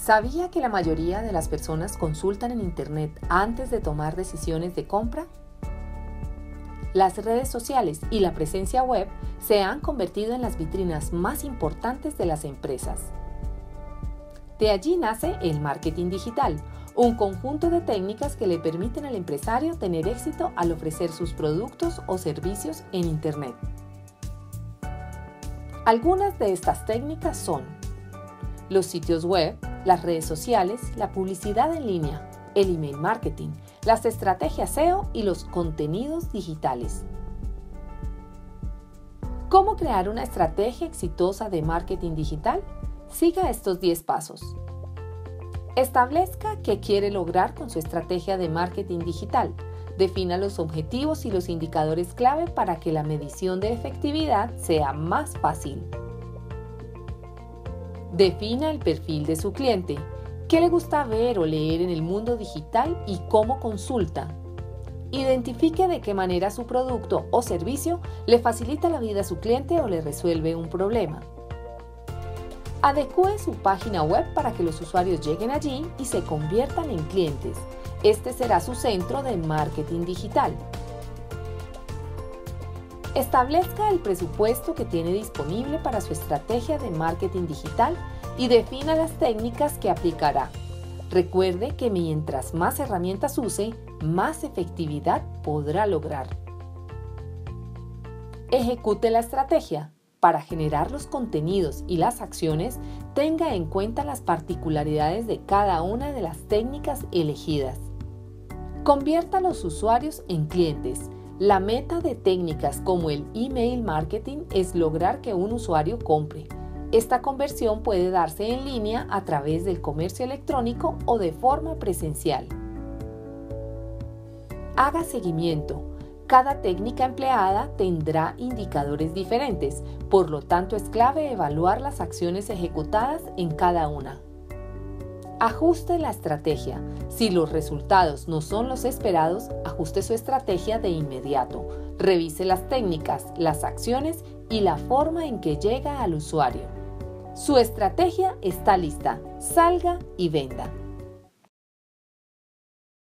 ¿Sabía que la mayoría de las personas consultan en Internet antes de tomar decisiones de compra? Las redes sociales y la presencia web se han convertido en las vitrinas más importantes de las empresas. De allí nace el marketing digital, un conjunto de técnicas que le permiten al empresario tener éxito al ofrecer sus productos o servicios en Internet. Algunas de estas técnicas son los sitios web, las redes sociales, la publicidad en línea, el email marketing, las estrategias SEO y los contenidos digitales. ¿Cómo crear una estrategia exitosa de marketing digital? Siga estos 10 pasos. Establezca qué quiere lograr con su estrategia de marketing digital. Defina los objetivos y los indicadores clave para que la medición de efectividad sea más fácil. Defina el perfil de su cliente. ¿Qué le gusta ver o leer en el mundo digital y cómo consulta? Identifique de qué manera su producto o servicio le facilita la vida a su cliente o le resuelve un problema. Adecúe su página web para que los usuarios lleguen allí y se conviertan en clientes. Este será su centro de marketing digital. Establezca el presupuesto que tiene disponible para su estrategia de marketing digital y defina las técnicas que aplicará. Recuerde que mientras más herramientas use, más efectividad podrá lograr. Ejecute la estrategia. Para generar los contenidos y las acciones, tenga en cuenta las particularidades de cada una de las técnicas elegidas. Convierta a los usuarios en clientes. La meta de técnicas como el email marketing es lograr que un usuario compre. Esta conversión puede darse en línea a través del comercio electrónico o de forma presencial. Haga seguimiento. Cada técnica empleada tendrá indicadores diferentes, por lo tanto es clave evaluar las acciones ejecutadas en cada una. Ajuste la estrategia. Si los resultados no son los esperados, ajuste su estrategia de inmediato. Revise las técnicas, las acciones y la forma en que llega al usuario. Su estrategia está lista. Salga y venda.